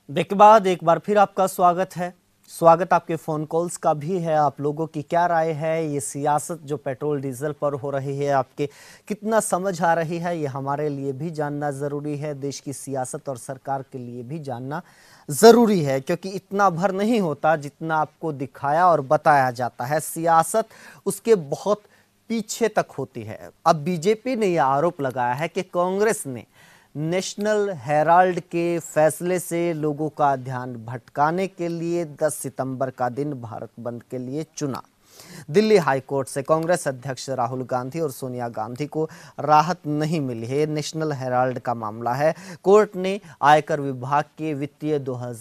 Break के बाद एक बार फिर आपका स्वागत है। स्वागत आपके फ़ोन कॉल्स का भी है। आप लोगों की क्या राय है, ये सियासत जो पेट्रोल डीजल पर हो रही है आपके कितना समझ आ रही है, ये हमारे लिए भी जानना ज़रूरी है। देश की सियासत और सरकार के लिए भी जानना ज़रूरी है, क्योंकि इतना भर नहीं होता जितना आपको दिखाया और बताया जाता है। सियासत उसके बहुत पीछे तक होती है। अब बीजेपी ने यह आरोप लगाया है कि कांग्रेस ने नेशनल हेराल्ड के फैसले से लोगों का ध्यान भटकाने के लिए 10 सितंबर का दिन भारत बंद के लिए चुना। दिल्ली हाई कोर्ट से कांग्रेस अध्यक्ष राहुल गांधी और सोनिया गांधी को राहत नहीं मिली है। नेशनल हेराल्ड का मामला है। कोर्ट ने आयकर विभाग के वित्तीय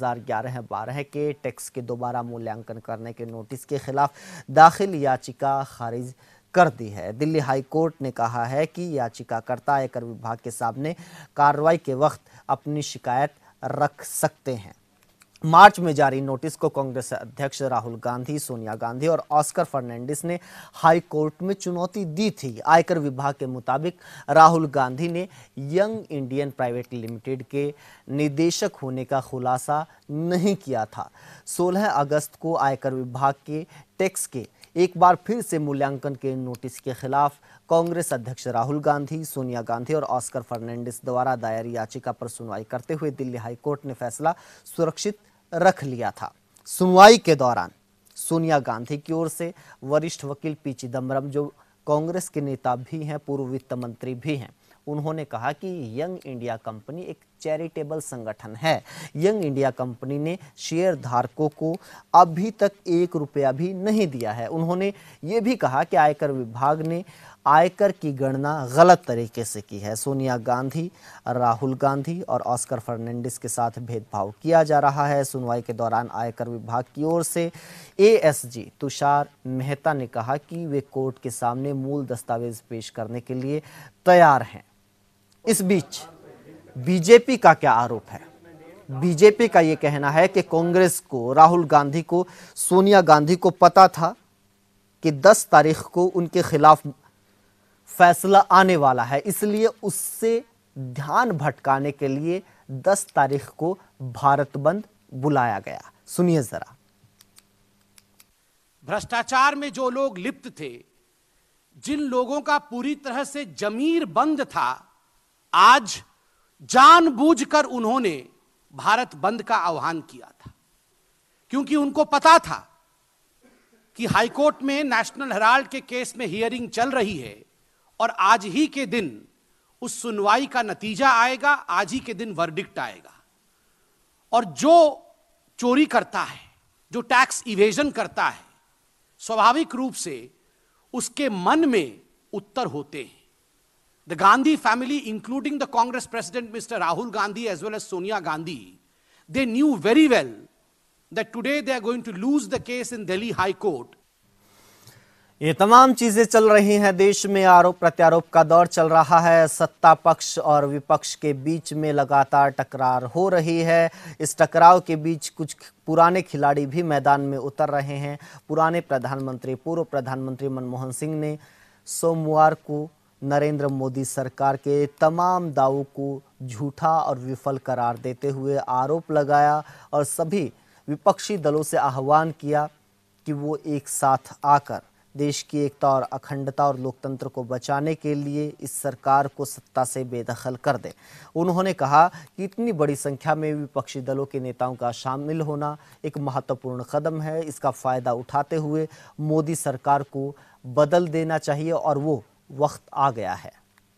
2011-12 के टैक्स के दोबारा मूल्यांकन करने के नोटिस के खिलाफ दाखिल याचिका खारिज कर दी है। दिल्ली हाई कोर्ट ने कहा है कि याचिकाकर्ता आयकर विभाग के सामने कार्रवाई के वक्त अपनी शिकायत रख सकते हैं। मार्च में जारी नोटिस को कांग्रेस अध्यक्ष राहुल गांधी, सोनिया गांधी और ऑस्कर फर्नांडिस ने हाई कोर्ट में चुनौती दी थी। आयकर विभाग के मुताबिक राहुल गांधी ने यंग इंडियन प्राइवेट लिमिटेड के निदेशक होने का खुलासा नहीं किया था। 16 अगस्त को आयकर विभाग के टैक्स के एक बार फिर से मूल्यांकन के नोटिस के खिलाफ कांग्रेस अध्यक्ष राहुल गांधी, सोनिया गांधी और ऑस्कर फर्नांडिस द्वारा दायर याचिका पर सुनवाई करते हुए दिल्ली हाई कोर्ट ने फैसला सुरक्षित रख लिया था। सुनवाई के दौरान सोनिया गांधी की ओर से वरिष्ठ वकील पी चिदम्बरम, जो कांग्रेस के नेता भी हैं, पूर्व वित्त मंत्री भी हैं, उन्होंने कहा कि यंग इंडिया कंपनी एक चैरिटेबल संगठन है। यंग इंडिया कंपनी ने शेयर धारकों को अभी तक 1 रुपया भी नहीं दिया है। उन्होंने ये भी कहा कि आयकर विभाग ने आयकर की गणना गलत तरीके से की है। सोनिया गांधी, राहुल गांधी और ऑस्कर फर्नांडिस के साथ भेदभाव किया जा रहा है। सुनवाई के दौरान आयकर विभाग की ओर से एएसजी तुषार मेहता ने कहा कि वे कोर्ट के सामने मूल दस्तावेज पेश करने के लिए तैयार हैं। इस बीच बीजेपी का क्या आरोप है? बीजेपी का यह कहना है कि कांग्रेस को, राहुल गांधी को, सोनिया गांधी को पता था कि 10 तारीख को उनके खिलाफ फैसला आने वाला है, इसलिए उससे ध्यान भटकाने के लिए 10 तारीख को भारत बंद बुलाया गया। सुनिए जरा। भ्रष्टाचार में जो लोग लिप्त थे, जिन लोगों का पूरी तरह से जमीर बंद था, आज जानबूझकर उन्होंने भारत बंद का आह्वान किया था, क्योंकि उनको पता था कि हाईकोर्ट में नेशनल हेराल्ड के केस में हियरिंग चल रही है और आज ही के दिन उस सुनवाई का नतीजा आएगा, आज ही के दिन वर्डिक्ट आएगा। और जो चोरी करता है, जो टैक्स इवेजन करता है, स्वाभाविक रूप से उसके मन में उत्तर होते हैं। The Gandhi family, including the Congress President Mr. Rahul Gandhi as well as Sonia Gandhi, they knew very well that today they are going to lose the case in Delhi High Court. ये तमाम चीजें चल रही हैं देश में। आरोप प्रत्यारोप का दौर चल रहा है। सत्ता पक्ष और विपक्ष के बीच में लगातार टकरार हो रही है। इस टकराव के बीच कुछ पुराने खिलाड़ी भी मैदान में उतर रहे हैं। पुराने प्रधानमंत्री, पूर्व प्रधानमंत्री मनमोहन सिंह ने सोमवार को नरेंद्र मोदी सरकार के तमाम दावों को झूठा और विफल करार देते हुए आरोप लगाया और सभी विपक्षी दलों से आह्वान किया कि वो एक साथ आकर देश की एकता और अखंडता और लोकतंत्र को बचाने के लिए इस सरकार को सत्ता से बेदखल कर दें। उन्होंने कहा कि इतनी बड़ी संख्या में विपक्षी दलों के नेताओं का शामिल होना एक महत्वपूर्ण कदम है। इसका फायदा उठाते हुए मोदी सरकार को बदल देना चाहिए और वो वक्त आ गया है।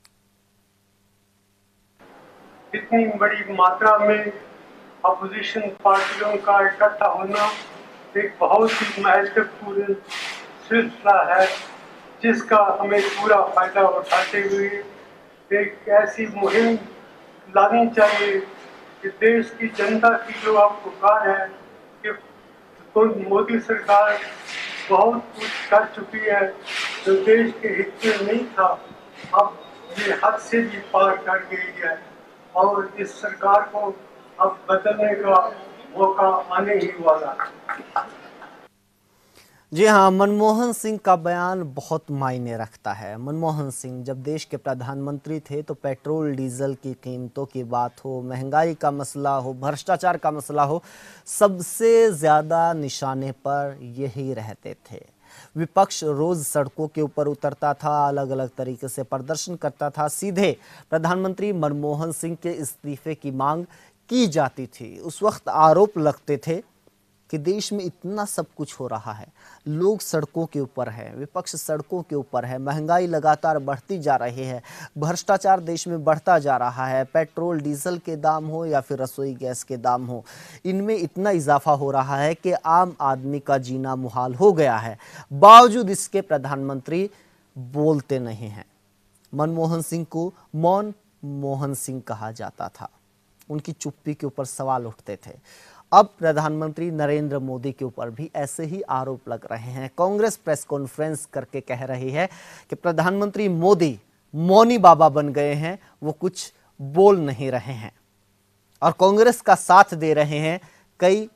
इतनी बड़ी मात्रा में अपोजिशन पार्टियों का इकट्ठा होना एक बहुत ही महत्वपूर्ण सिलसिला है, जिसका हमें पूरा फायदा उठाते हुए एक ऐसी मुहिम लानी चाहिए कि देश की जनता की जो अब पुकार है कि मोदी सरकार बहुत कुछ कर चुकी है जो देश के हित में नहीं था, अब ये हद से भी पार कर गई है और इस सरकार को अब बदलने का मौका आने ही वाला है। जी हाँ, मनमोहन सिंह का बयान बहुत मायने रखता है। मनमोहन सिंह जब देश के प्रधानमंत्री थे तो पेट्रोल डीजल की कीमतों की बात हो, महंगाई का मसला हो, भ्रष्टाचार का मसला हो, सबसे ज़्यादा निशाने पर यही रहते थे। विपक्ष रोज सड़कों के ऊपर उतरता था, अलग अलग तरीके से प्रदर्शन करता था, सीधे प्रधानमंत्री मनमोहन सिंह के इस्तीफे की मांग की जाती थी। उस वक्त आरोप लगते थे कि देश में इतना सब कुछ हो रहा है, लोग सड़कों के ऊपर है, विपक्ष सड़कों के ऊपर है, महंगाई लगातार बढ़ती जा रही है, भ्रष्टाचार देश में बढ़ता जा रहा है, पेट्रोल डीजल के दाम हो या फिर रसोई गैस के दाम हो, इनमें इतना इजाफा हो रहा है कि आम आदमी का जीना मुहाल हो गया है। बावजूद इसके प्रधानमंत्री बोलते नहीं हैं। मनमोहन सिंह को मौन मोहन सिंह कहा जाता था। उनकी चुप्पी के ऊपर सवाल उठते थे। अब प्रधानमंत्री नरेंद्र मोदी के ऊपर भी ऐसे ही आरोप लग रहे हैं। कांग्रेस प्रेस कॉन्फ्रेंस करके कह रही है कि प्रधानमंत्री मोदी मौनी बाबा बन गए हैं, वो कुछ बोल नहीं रहे हैं। और कांग्रेस का साथ दे रहे हैं कई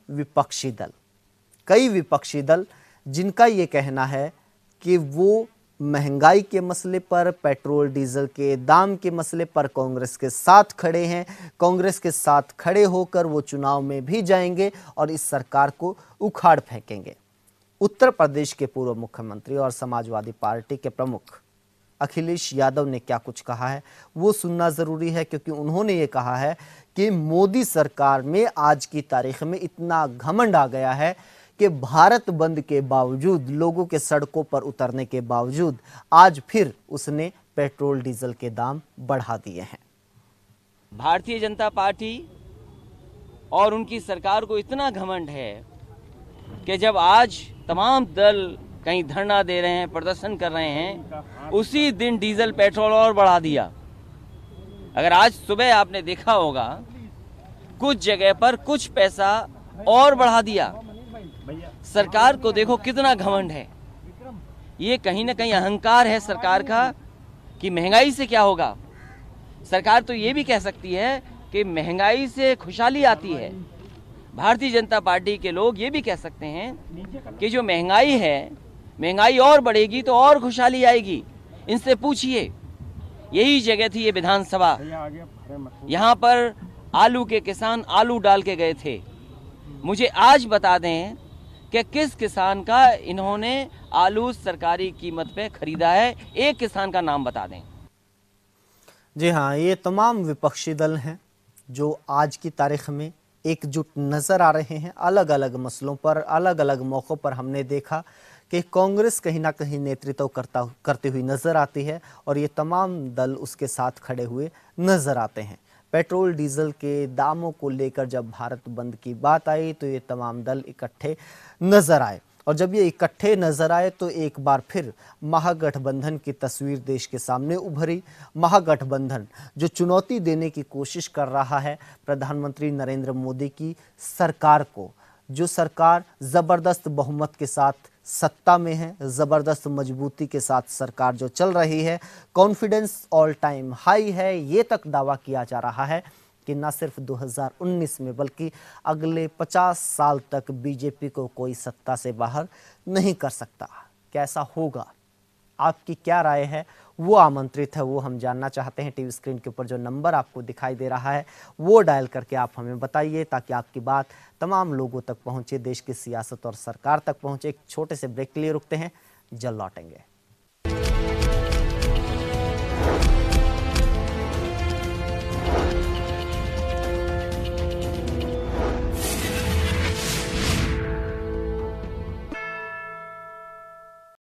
विपक्षी दल जिनका ये कहना है कि वो महंगाई के मसले पर, पेट्रोल डीजल के दाम के मसले पर कांग्रेस के साथ खड़े हैं। कांग्रेस के साथ खड़े होकर वो चुनाव में भी जाएंगे और इस सरकार को उखाड़ फेंकेंगे। उत्तर प्रदेश के पूर्व मुख्यमंत्री और समाजवादी पार्टी के प्रमुख अखिलेश यादव ने क्या कुछ कहा है वो सुनना जरूरी है, क्योंकि उन्होंने ये कहा है कि मोदी सरकार में आज की तारीख में इतना घमंड आ गया है कि भारत बंद के बावजूद, लोगों के सड़कों पर उतरने के बावजूद आज फिर उसने पेट्रोल डीजल के दाम बढ़ा दिए हैं। भारतीय जनता पार्टी और उनकी सरकार को इतना घमंड है कि जब आज तमाम दल कहीं धरना दे रहे हैं, प्रदर्शन कर रहे हैं, उसी दिन डीजल पेट्रोल और बढ़ा दिया। अगर आज सुबह आपने देखा होगा, कुछ जगह पर कुछ पैसा और बढ़ा दिया। सरकार को देखो कितना घमंड है। ये कहीं ना कहीं अहंकार है सरकार का कि महंगाई से क्या होगा। सरकार तो ये भी कह सकती है कि महंगाई से खुशहाली आती है। भारतीय जनता पार्टी के लोग ये भी कह सकते हैं कि जो महंगाई है, महंगाई और बढ़ेगी तो और खुशहाली आएगी। इनसे पूछिए, यही जगह थी ये विधानसभा, यहाँ पर आलू के किसान आलू डाल के गए थे। मुझे आज बता दें कि किस किसान का इन्होंने आलू सरकारी कीमत पे खरीदा है, एक किसान का नाम बता दें। जी हाँ, ये तमाम विपक्षी दल हैं जो आज की तारीख में एकजुट नजर आ रहे हैं। अलग अलग मसलों पर, अलग अलग मौक़ों पर हमने देखा कि कांग्रेस कहीं ना कहीं नेतृत्व करती हुई नजर आती है और ये तमाम दल उसके साथ खड़े हुए नजर आते हैं। पेट्रोल डीजल के दामों को लेकर जब भारत बंद की बात आई तो ये तमाम दल इकट्ठे नजर आए, और जब ये इकट्ठे नजर आए तो एक बार फिर महागठबंधन की तस्वीर देश के सामने उभरी। महागठबंधन जो चुनौती देने की कोशिश कर रहा है प्रधानमंत्री नरेंद्र मोदी की सरकार को, जो सरकार जबरदस्त बहुमत के साथ सत्ता में है, जबरदस्त मजबूती के साथ सरकार जो चल रही है, कॉन्फिडेंस ऑल टाइम हाई है। ये तक दावा किया जा रहा है कि न सिर्फ 2019 में बल्कि अगले 50 साल तक बीजेपी को कोई सत्ता से बाहर नहीं कर सकता। कैसा होगा, आपकी क्या राय है, वो आमंत्रित है, वो हम जानना चाहते हैं। टीवी स्क्रीन के ऊपर जो नंबर आपको दिखाई दे रहा है वो डायल करके आप हमें बताइए, ताकि आपकी बात तमाम लोगों तक पहुंचे, देश की सियासत और सरकार तक पहुंचे। एक छोटे से ब्रेक के लिए रुकते हैं, जल्द लौटेंगे।